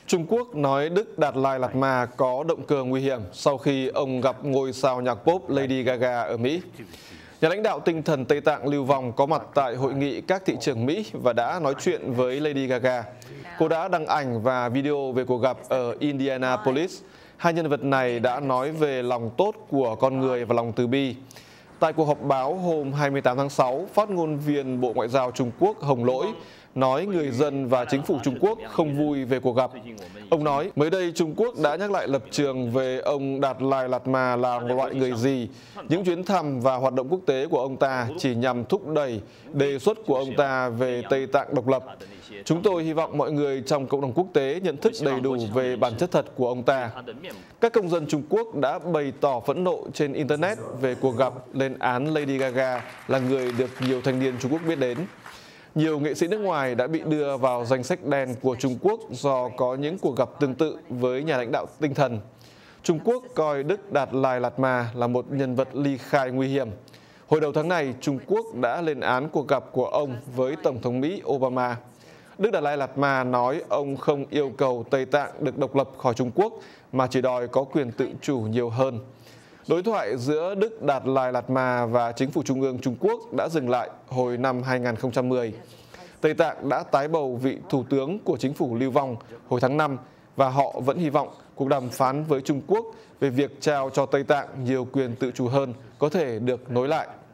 Trung Quốc nói Đức Đạt Lai Lạt Ma có động cơ nguy hiểm sau khi ông gặp ngôi sao nhạc pop Lady Gaga ở Mỹ. Nhà lãnh đạo tinh thần Tây Tạng lưu vong có mặt tại hội nghị các thị trưởng Mỹ và đã nói chuyện với Lady Gaga. Cô đã đăng ảnh và video về cuộc gặp ở Indianapolis. Hai nhân vật này đã nói về lòng tốt của con người và lòng từ bi. Tại cuộc họp báo hôm 28 tháng 6, phát ngôn viên Bộ Ngoại giao Trung Quốc Hồng Lỗi nói người dân và chính phủ Trung Quốc không vui về cuộc gặp. Ông nói, mới đây Trung Quốc đã nhắc lại lập trường về ông Đạt Lai Lạt Ma là một loại người gì. Những chuyến thăm và hoạt động quốc tế của ông ta chỉ nhằm thúc đẩy đề xuất của ông ta về Tây Tạng độc lập. Chúng tôi hy vọng mọi người trong cộng đồng quốc tế nhận thức đầy đủ về bản chất thật của ông ta. Các công dân Trung Quốc đã bày tỏ phẫn nộ trên Internet về cuộc gặp, lên án Lady Gaga là người được nhiều thanh niên Trung Quốc biết đến. Nhiều nghệ sĩ nước ngoài đã bị đưa vào danh sách đen của Trung Quốc do có những cuộc gặp tương tự với nhà lãnh đạo tinh thần. Trung Quốc coi Đức Đạt Lai Lạt Ma là một nhân vật ly khai nguy hiểm. Hồi đầu tháng này, Trung Quốc đã lên án cuộc gặp của ông với Tổng thống Mỹ Obama. Đức Đạt Lai Lạt Ma nói ông không yêu cầu Tây Tạng được độc lập khỏi Trung Quốc mà chỉ đòi có quyền tự chủ nhiều hơn. Đối thoại giữa Đức Đạt Lai Lạt Ma và chính phủ trung ương Trung Quốc đã dừng lại hồi năm 2010. Tây Tạng đã tái bầu vị thủ tướng của chính phủ lưu vong hồi tháng 5 và họ vẫn hy vọng cuộc đàm phán với Trung Quốc về việc trao cho Tây Tạng nhiều quyền tự chủ hơn có thể được nối lại.